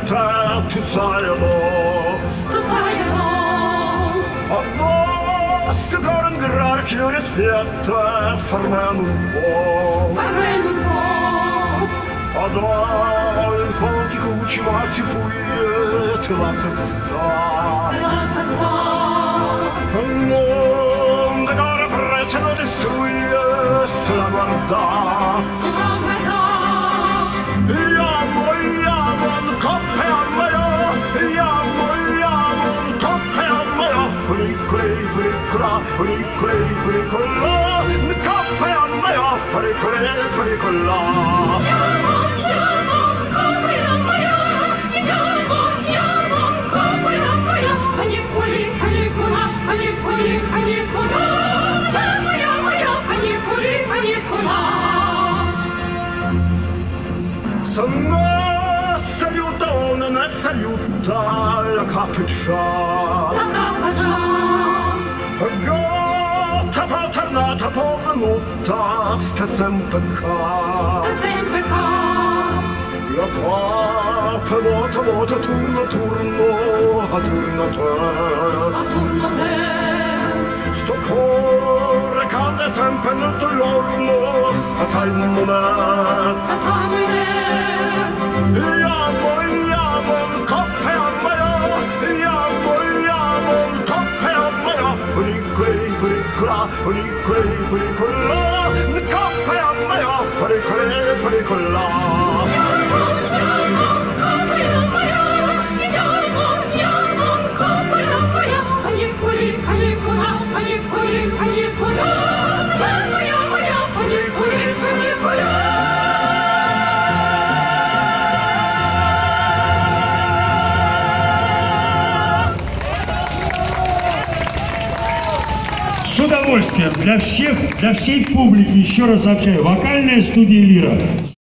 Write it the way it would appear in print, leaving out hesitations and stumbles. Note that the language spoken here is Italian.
te tu sai no sto cuore grande che rispetta farmelo un po' adoro il fuoco che ci va si fuie te la sta non da gara presa non distruye se la guarda Fricola, ne coppe a me a fricola. Sono saluto, non è saluta la capiccia. Gata paternata povenuta sta sempre qua. La papa vuota turno a turno te. Sto cuore cade sempre nel l'orlo assai monè. Iamo un coppe a me, iamo un coppe a me. Fricola, ne coppe a me a fricola. С удовольствием для всей публики еще раз сообщаю, вокальная студия «Лира».